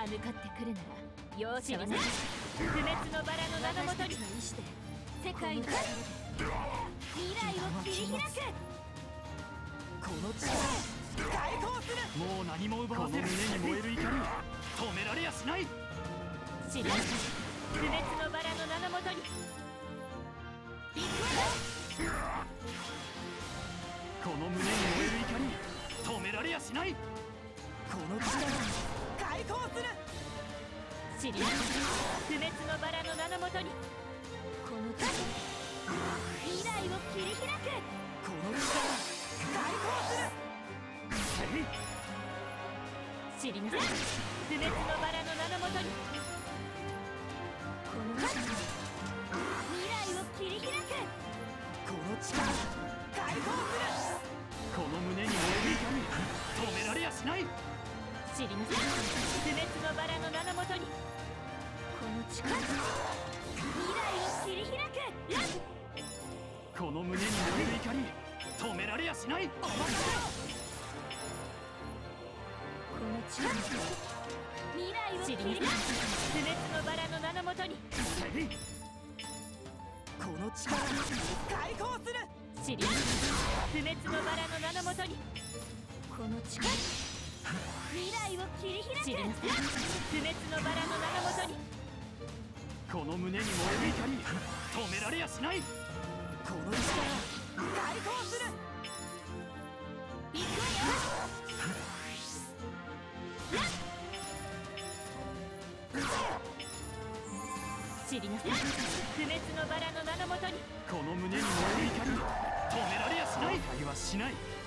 向かってくるなら容赦はない。不滅のバラの名のもとに世界の未来を切り開く。 この力解放する。もう何も奪わせる。胸に燃える怒り止められやしない。 知らんか不滅のバラの名のもとに行くわよ。 この胸に燃える怒り止められやしない。この力解放する。 知り合い不滅のバラの名のもとにこの力未来を切り開く。 この力解放する。 知りなさい不滅のバラの名のもとにこの力未来を切り開く。 この力解放する。この胸に燃える怒り止められやしない。 知りなさい不滅のバラの名のもとにこの力未来を切り開く。 この胸に燃える怒り止められやしない。 この力未来を切り開く。不滅のバラの名のもとにこの力解放する。 知り不滅のバラの名のもとにこの力未来を切り開く。知り不滅のバラの名のもとにこの胸に燃える怒り止められやしない。この力解放する。 行くわよ。知りなさい不滅のバラの名のもとにこの胸に燃える怒り止められやしない。敗はしない。